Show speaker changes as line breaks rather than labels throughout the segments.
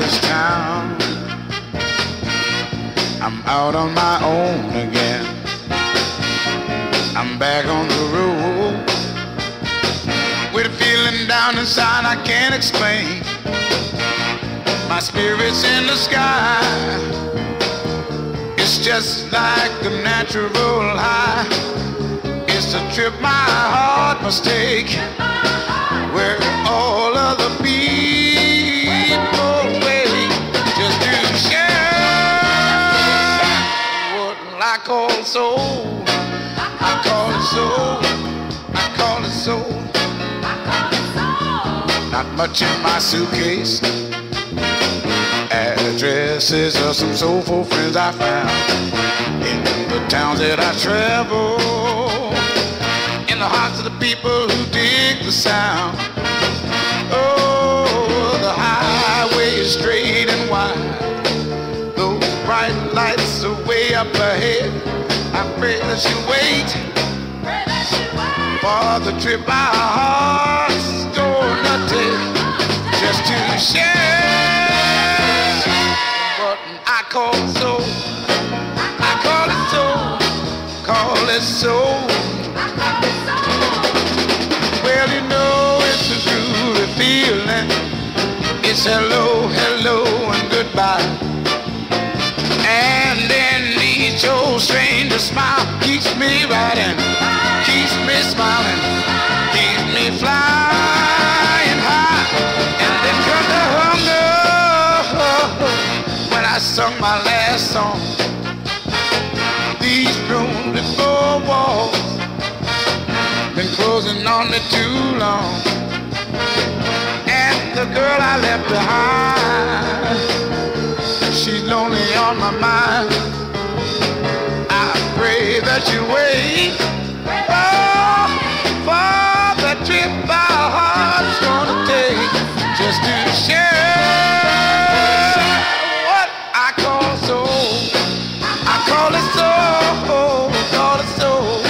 this town. I'm out on my own again. I'm back on the road with a feeling down inside I can't explain. My spirit's in the sky. It's just like a natural high. It's a trip my heart must take, where all other people wait just to share what I call soul. I call it soul. I call it soul. Not much in my suitcase. Addresses of some soulful friends I found in the towns that I travel, in the hearts of the people who dig the sound. Oh, the highway is straight and wide. Those bright lights are way up ahead. I pray that you wait for the trip our hearts gonna take, just to share what I call soul. I call it soul. Call it soul. Well, you know it's a groovy feeling. It's hello, hello, and goodbye. And then each old stranger smile keeps me riding, keeps me smiling, keeps me flying high. And then comes the hunger when I sung my last song. These rooms with four walls been closing on me too long. And the girl I left behind, she's lonely on my mind. I pray that you wait for the trip our heart's gonna take, just to share what I call soul. I call it soul, call it soul.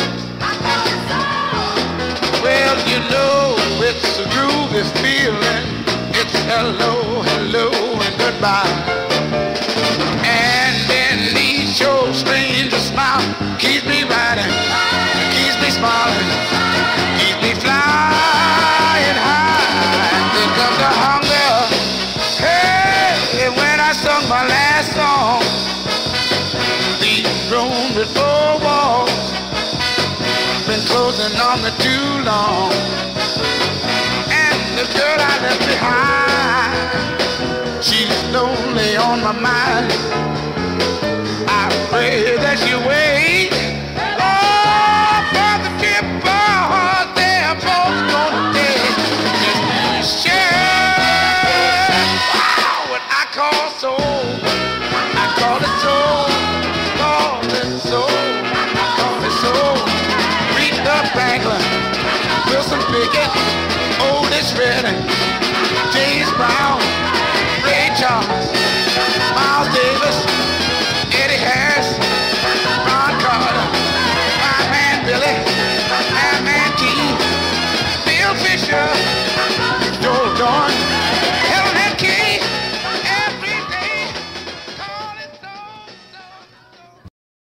Well, you know it's a groovy feeling. It's hello, hello, and goodbye. And then each old stranger smile keeps me riding, keeps me smiling, keeps me flying high. And then comes the hunger. Hey, when I sung my last song, these rooms with four walls been closing on me too long. And the girl I left behind, she's lonely on my mind. I pray that you wait for the trip our hearts they're both gonna take, just to share what I call soul. I call it soul, call it soul, I call it soul. Aretha Franklin, Wilson Pickett, Otis Redding,